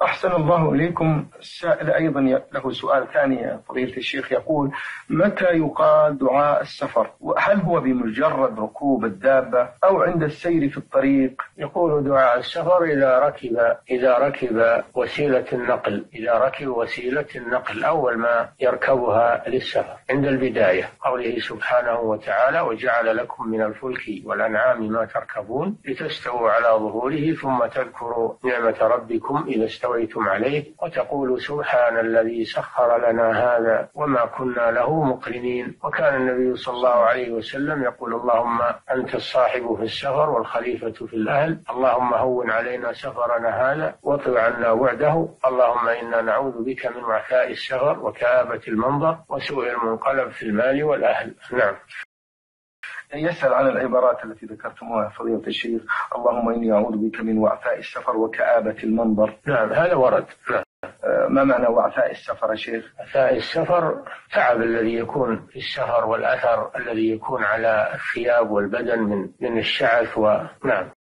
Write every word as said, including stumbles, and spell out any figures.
أحسن الله إليكم. السائل أيضا له سؤال ثاني فضيلة الشيخ، يقول: متى يقال دعاء السفر؟ وهل هو بمجرد ركوب الدابة أو عند السير في الطريق؟ يقول دعاء السفر إذا ركب إذا ركب وسيلة النقل إذا ركب وسيلة النقل أول ما يركبها للسفر عند البداية، قوله سبحانه وتعالى: وجعل لكم من الفلك والأنعام ما تركبون لتستووا على ظهوره ثم تذكروا نعمة ربكم إذا استويتم عليه وتقولوا سبحان الذي سخر لنا هذا وما كنا له مقرنين. وكان النبي صلى الله عليه وسلم يقول: اللهم أنت الصاحب في السفر والخليفة في الأهل، اللهم هون علينا سفرنا هذا واطل عنا وعده، اللهم إنا نعوذ بك من وعثاء السفر وكآبة المنظر وسوء المنقلب في المال والأهل. نعم. يسأل عن العبارات التي ذكرتموها فضيلة الشيخ: اللهم إني أعوذ بك من وعثاء السفر وكآبة المنظر. نعم، هذا ورد. نعم. ما معنى وعثاء السفر يا شيخ؟ وعثاء السفر تعب الذي يكون في السفر والأثر الذي يكون على الثياب والبدن من من الشعث. ونعم.